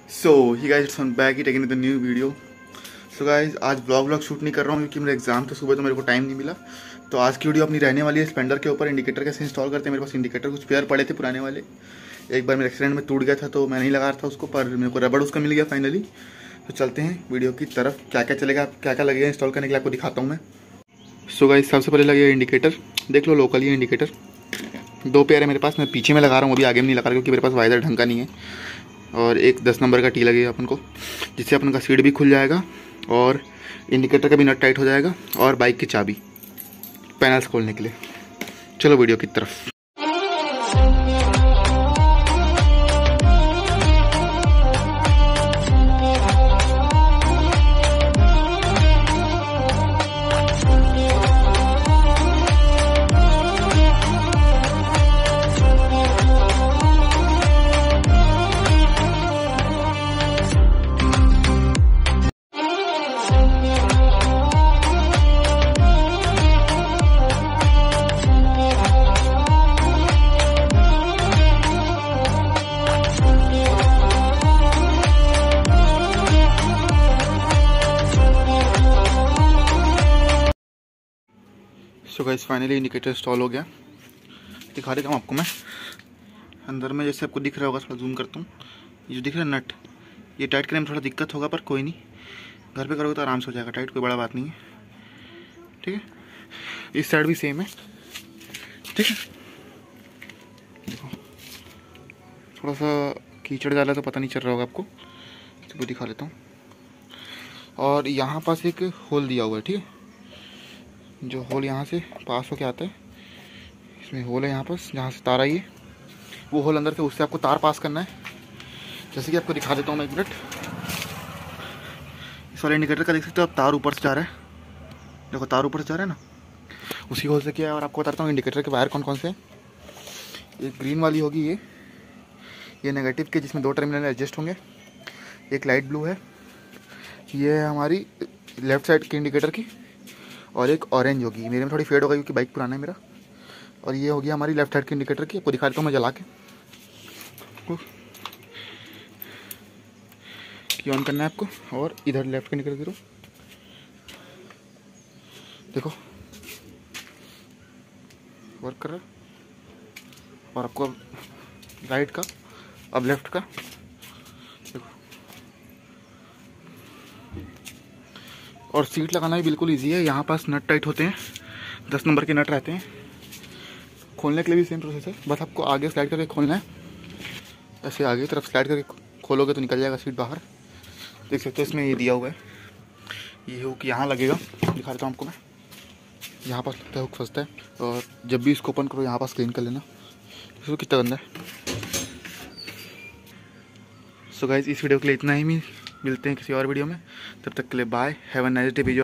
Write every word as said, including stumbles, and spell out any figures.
So hi guys it's back he taking the new video. So guys आज blog vlog shoot नहीं कर रहा हूँ क्योंकि मेरा एग्जाम था सुबह, तो मेरे को टाइम नहीं मिला। तो आज की वीडियो अपनी रहने वाली है स्प्लेंडर के ऊपर इंडिकेटर कैसे इंस्टॉल करते हैं। मेरे पास इंडिकेटर कुछ पेयर पड़े थे पुराने वाले, एक बार मेरे एक्सीडेंट में टूट गया था तो मैं नहीं लगा रहा था उसको, पर मेरे को रबड़ उसका मिल गया फाइनली। तो चलते हैं वीडियो की तरफ, क्या क्या चलेगा क्या क्या लगेगा इंस्टॉल करने के लिए आपको दिखाता हूँ मैं। सो गाइस सबसे पहले लगेगा इंडिकेटर, देख लो लोकल ही इंडिकेटर दो पेयर है मेरे पास। मैं पीछे में लगा रहा हूँ, अभी आगे में नहीं लगा रहा क्योंकि मेरे पास वाइजर ढंग का नहीं है। और एक दस नंबर का टी लगेगा अपन को, जिससे अपन का सीट भी खुल जाएगा और इंडिकेटर का भी नट टाइट हो जाएगा, और बाइक की चाबी पैनल्स खोलने के लिए। चलो वीडियो की तरफ। So guys finally indicator install हो गया। दिखा देता हूँ आपको मैं अंदर में, जैसे आपको दिख रहा होगा, थोड़ा जूम करता हूँ। ये जो दिख रहा है नट, ये टाइट करने में थोड़ा दिक्कत होगा पर कोई नहीं, घर पे करोगे तो आराम से हो जाएगा टाइट, कोई बड़ा बात नहीं है। ठीक है, इस साइड भी सेम है। ठीक है, देखो थोड़ा सा कीचड़ डाला तो पता नहीं चल रहा होगा आपको, तो दिखा लेता हूँ। और यहाँ पास एक होल दिया हुआ है, ठीक है, जो होल यहाँ से पास होके आता है, इसमें होल है यहाँ पास, जहाँ से तार आई है वो होल अंदर से, उससे आपको तार पास करना है। जैसे कि आपको दिखा देता हूँ मैं एक मिनट। इस वाले इंडिकेटर का देख सकते हो आप, तार ऊपर से जा रहा है, देखो तार ऊपर से जा रहा है ना, उसी होल से किया है। और आपको बताता हूँ इंडिकेटर के वायर कौन कौन से हैं। एक ग्रीन वाली होगी ये ये नेगेटिव के, जिसमें दो टर्मिनल एडजस्ट होंगे। एक लाइट ब्लू है, ये है हमारी लेफ्ट साइड की इंडिकेटर की। और एक ऑरेंज होगी, मेरे में थोड़ी फेड हो गई क्योंकि बाइक पुराना है मेरा। और ये होगी हमारी लेफ्ट साइड की इंडिकेटर की, आपको दिखा देता हूँ मैं जला के। ये ऑन करना है आपको, और इधर लेफ्ट का इंडिकेटर करो, देखो वर्क कर रहा है। और आपको अब राइट का, अब लेफ्ट का देखो। और सीट लगाना भी बिल्कुल इजी है, यहाँ पास नट टाइट होते हैं, दस नंबर के नट रहते हैं। खोलने के लिए भी सेम प्रोसेस है, बस आपको आगे स्लाइड करके खोलना है। ऐसे आगे तरफ स्लाइड करके खोलोगे तो निकल जाएगा सीट बाहर। देख सकते हो इसमें ये दिया हुआ है, ये हुक यहाँ लगेगा, दिखा देता हूँ आपको मैं। यहाँ पास लगता है हुक फंसता है, और जब भी इसको ओपन करो यहाँ पास क्लीन कर लेना। इसको कितना गंदा है। सो गाइस इस वीडियो के लिए इतना ही, मिलते हैं किसी और वीडियो में, तब तक के लिए bye, have a nice day.